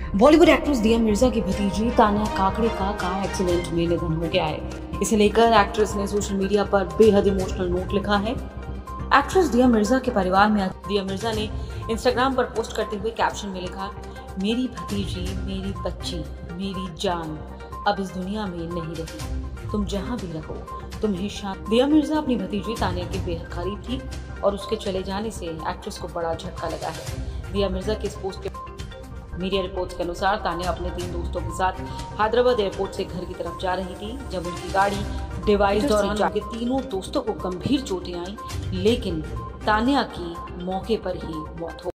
Bollywood actress दिया मिर्जा की भतीजी तान्या काकड़े का कार एक्सीडेंट में निधन हो गया है। इसे लेकर एक्ट्रेस ने सोशल मीडिया पर बेहद इमोशनल नोट लिखा है। एक्ट्रेस दिया मिर्जा के परिवार में दिया मिर्जा ने इंस्टाग्राम पर पोस्ट करते हुए कैप्शन में लिखा, मेरी भतीजी, मेरी बच्ची, मेरी जान अब इस दुनिया में नहीं रही। तुम जहाँ भी रहो तुम्हें शांति। दिया मिर्जा अपनी भतीजी तान्या के बेहद करीब थी और उसके चले जाने से एक्ट्रेस को बड़ा झटका लगा है। दिया मिर्जा के इस पोस्ट के मीडिया रिपोर्ट्स के अनुसार तान्या अपने 3 दोस्तों के साथ हैदराबाद एयरपोर्ट से घर की तरफ जा रही थी जब उनकी गाड़ी डिवाइडर से जाके तीनों दोस्तों को गंभीर चोटें आई, लेकिन तान्या की मौके पर ही मौत हो